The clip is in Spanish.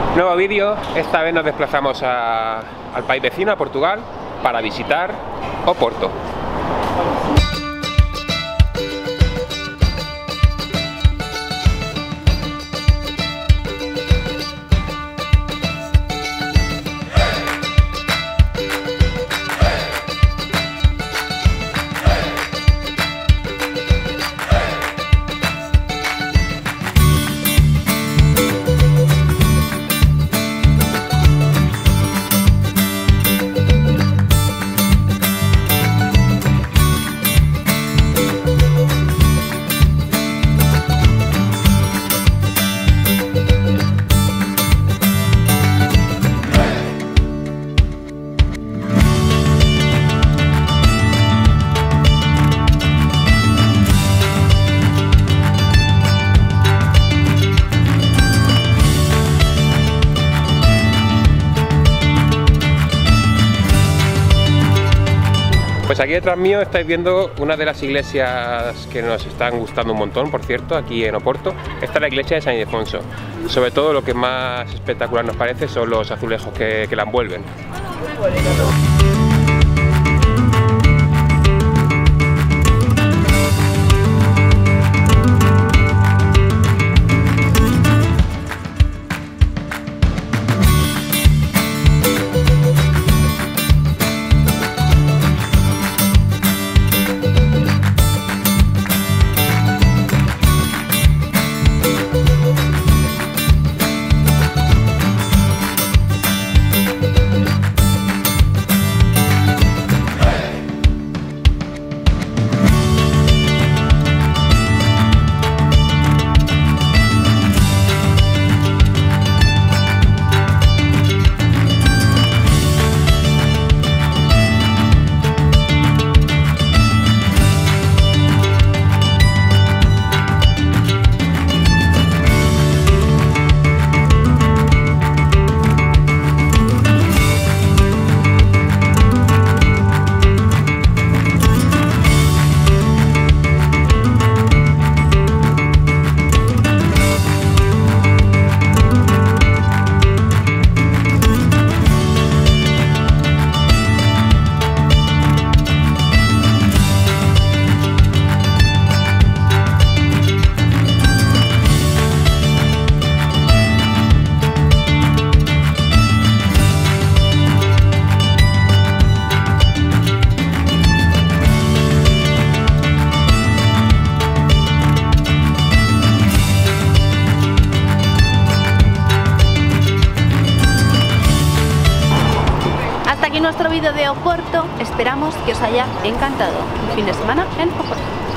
Nuevo vídeo, esta vez nos desplazamos al país vecino, a Portugal, para visitar Oporto. Pues aquí detrás mío estáis viendo una de las iglesias que nos están gustando un montón, por cierto, aquí en Oporto. Esta es la iglesia de San Ildefonso. Sobre todo lo que más espectacular nos parece son los azulejos que la envuelven. Hasta aquí nuestro vídeo de Oporto, esperamos que os haya encantado. Un fin de semana en Oporto.